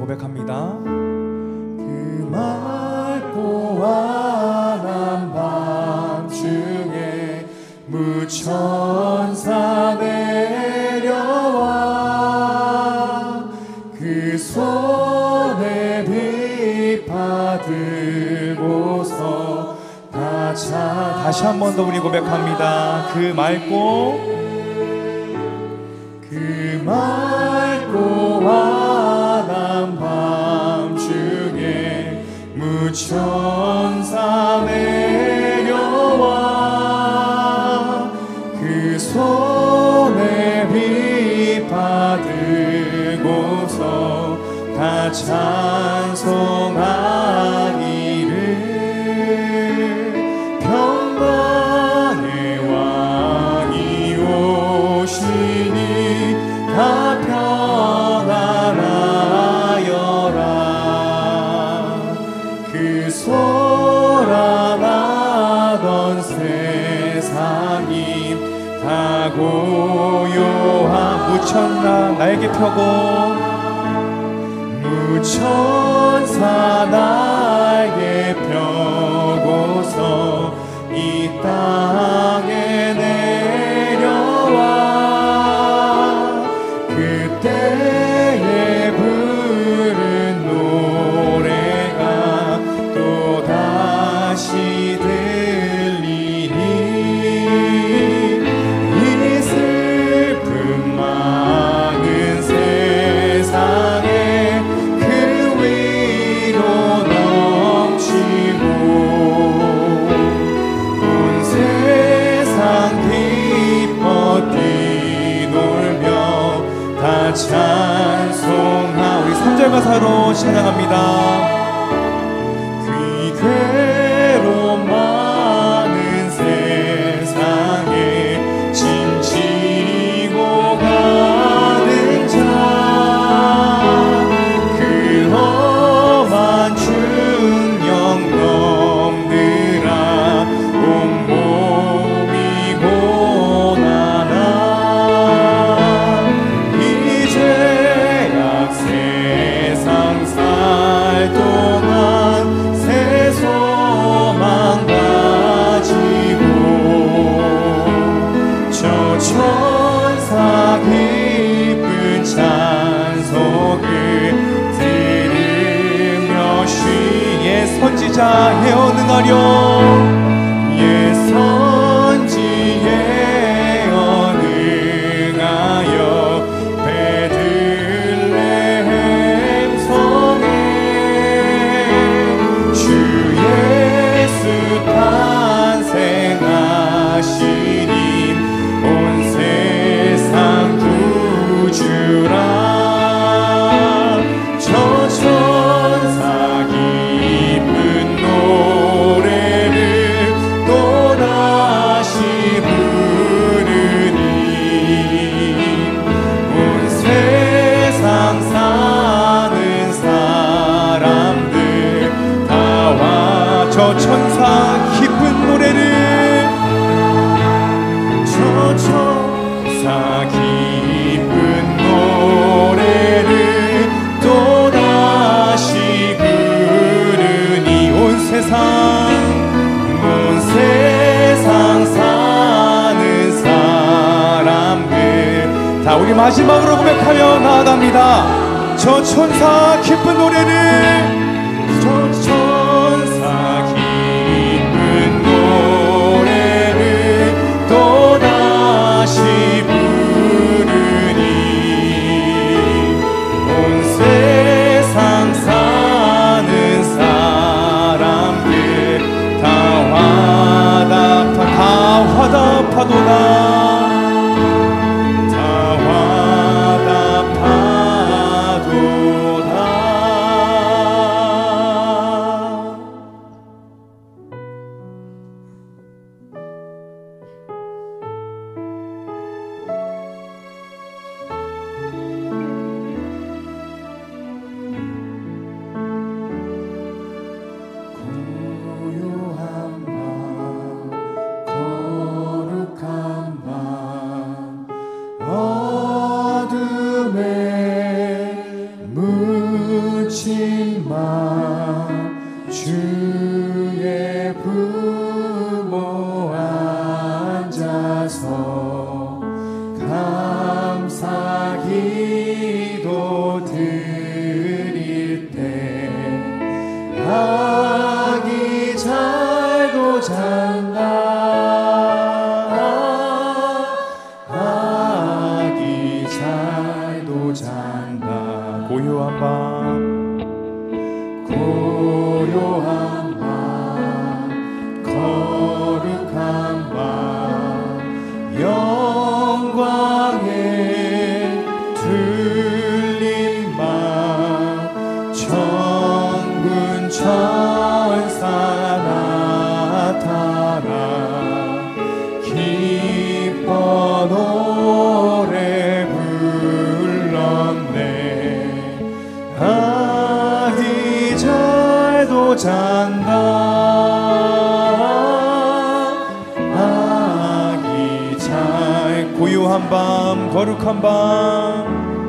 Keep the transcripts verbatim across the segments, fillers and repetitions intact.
고백합니다. 그 맑고 환한 밤중에 무천사 내려와 그 손에 빛 받들고서 다 차. 다시 한 번 더 우리 고백합니다. 그 맑고 그 맑고 환한 밤중에 무천사 내려와 그 손에 빛 받들고서 다 찬송하기를 평강의 왕이 오시니 다 평안하여라. 그 소란하던 세상이 다 고요한 무천사 날개 펴고 무천사 날개 펴고서 이 땅에 내려와 그때에 부른 노래가 또다시 들리니 이 슬픔 많은 세상에 그 위로 넘치고 온 세상 기뻐 뛰놀며 다 찬송하. 우리 삼 절 가사로 찬양합니다. 귀괴로 많은 세상에 짐지고 가는 자 그 험한 중령 넘느라 온몸이 고난아 이제야 세상 살 동안 새 소망 가지고 저 천사 기쁜 찬송을 들으며 쉬예 선지자 예언응하려 예 선지에 언응하여 베들레헴 성에 주 예수 탄생하시니 온 세상 구주라. 저 천사 기쁜 노래를 또다시 부르니 온 세상 사는 사람들 다와 저 천사 기쁜 노래를 저 천사 기쁜 노래를 또다시 부르니 온 세상 온 세상 사는 사람들 다 우리 마지막으로 고백하며 나아갑니다. 저 천사 기쁜 노래를 저 천사 기쁜 노래를 또다시 부르니 온 세상 사는 사람들 다 화답하 다 화답하도다 다 화답하도다. 고요한 밤 거룩한 밤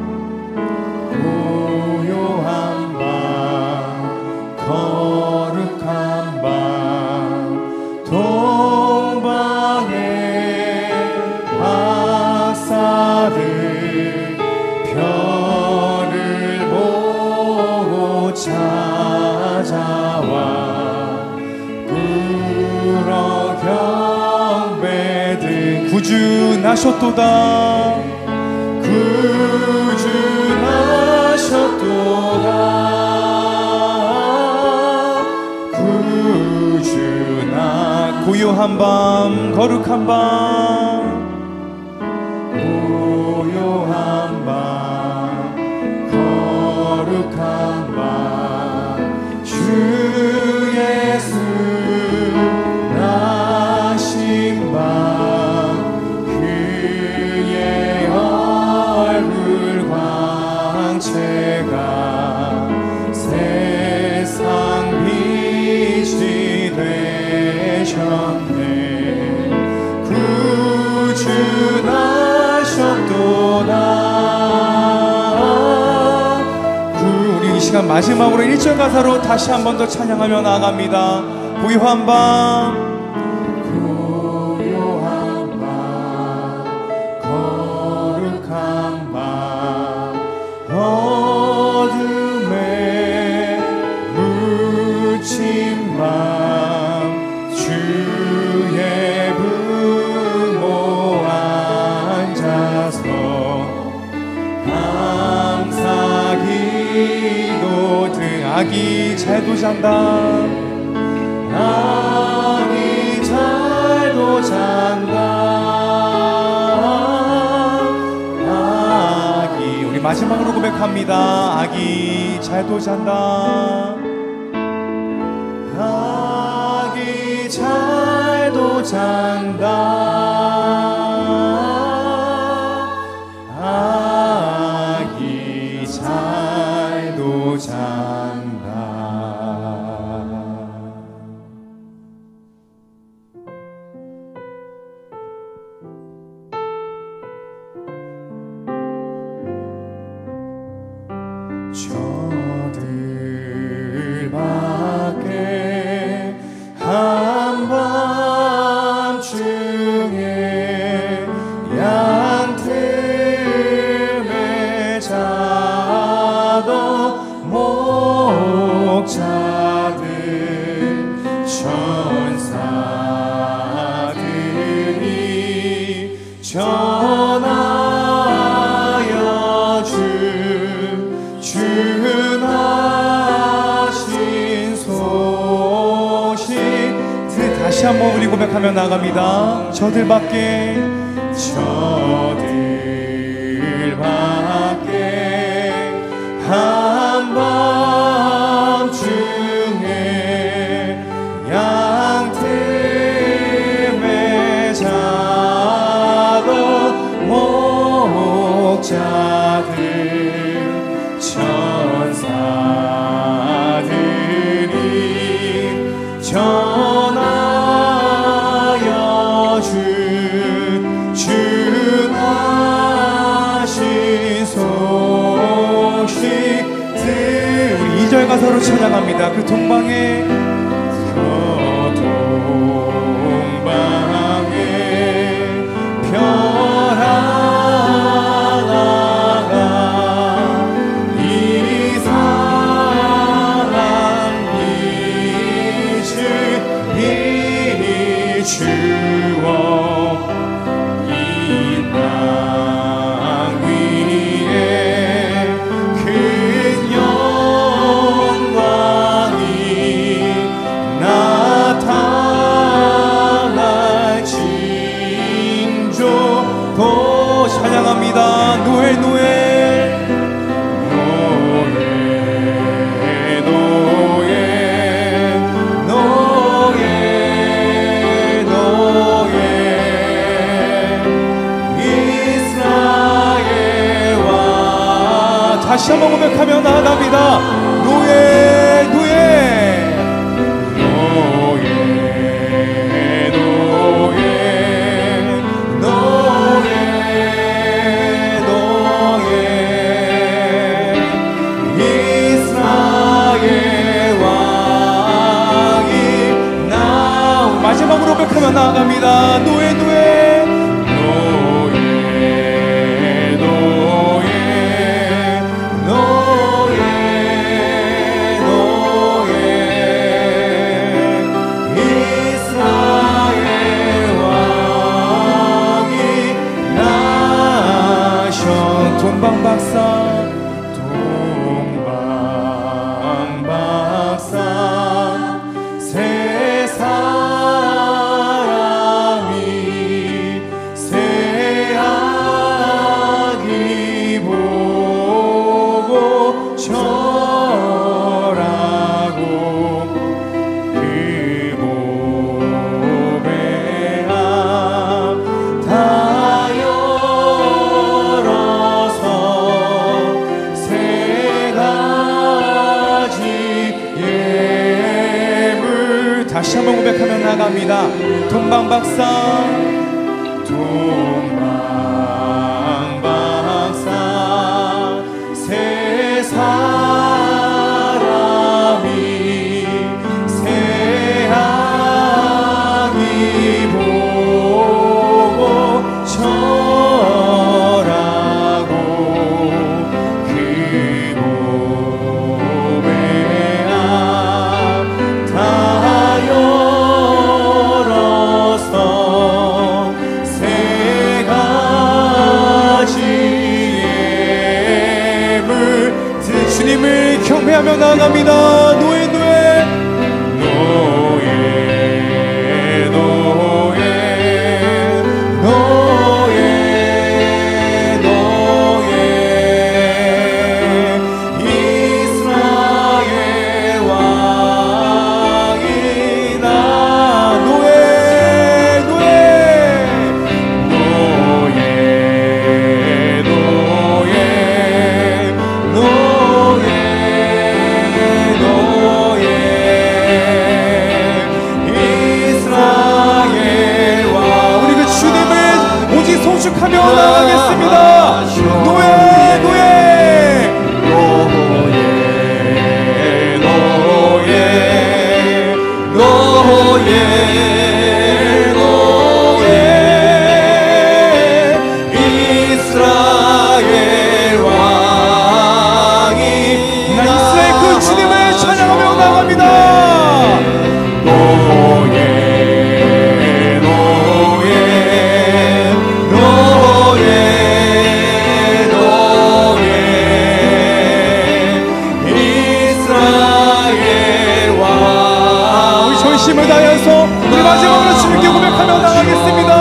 고요한 밤 거룩한 밤 동방의 박사들 별을 보고 찾아와 불어 경배들 구주나셨도다 구주나셨도다 구주나 고요한 밤 거룩한 밤 고요한 밤 거룩한 밤 주 예수 나신 밤 그의 얼굴 광채가 세상 빛이 되셨네 구주 나셨도다 우리 이 시간 마지막으로 일 절 가사로 다시 한 번 더 찬양하며 나아갑니다. 고요한 밤 고요한 밤 거룩한 밤 어둠에 묻힌 밤 주의 부모 앉아서 감사기도 등 아기 잘도 잔다 아기 잘도 잔다 아기 우리 마지막으로 고백합니다. 아기 잘도 잔다 아기 잘도 잔다 아기 잘도 잔다 저들 밖에 한밤중에 양틈에 자던 목자들 천사들이 전하여 주 주나신 소식 다시 한번 우리 고백하며 나갑니다. 저들밖에 저들밖에 한밤중에 양틈에 자던 목자들 천사들이 전하여 주 주나신 소식 우리 이 절 가사로 찬양합니다. 그 동방에 그 동방에 별 하나가 이 사랑 빛을 비추어 이 땅 위에 큰 영광이 나타날 징조고 찬양합니다. 노엘 노엘 노예 노예 노예 노예 이스라엘 왕 다시 한번 고백하며 나아갑니다. 노예 노예 노예 노예 노예 나아갑니다. 노예 노예 노예 노예 노예 노예 이스라엘 왕이 나셔 동방박사 동방박사 세 사람이 새아기 보고 절하고 그 몸에 앞 다 열어서 세 가지 예물 다시 한번 고백하며 나갑니다. 동방박사 동방박사 세 사람이 새아기 보고 절하고 그 몸에 앞 다 열어서 세 가지 예물 주님을 경배하며 나아갑니다. 노예 노예 노예 노예 노예 노예 이스라엘 왕이 나 노예 노예 노예 노예 노예 노예 이스라엘 왕 우리 그 주님을 오직 송축하며 나아가겠습니다. 노예 노예 노예 노예 노예 노예 이스라엘 왕이 나 이스라엘 그 주님을 찬양하며 나아갑니다. 노예 노예 노예 노예 이스라엘 왕 우리 전심을 다해서 우리 마지막으로 주님께 고백하며 나가겠습니다.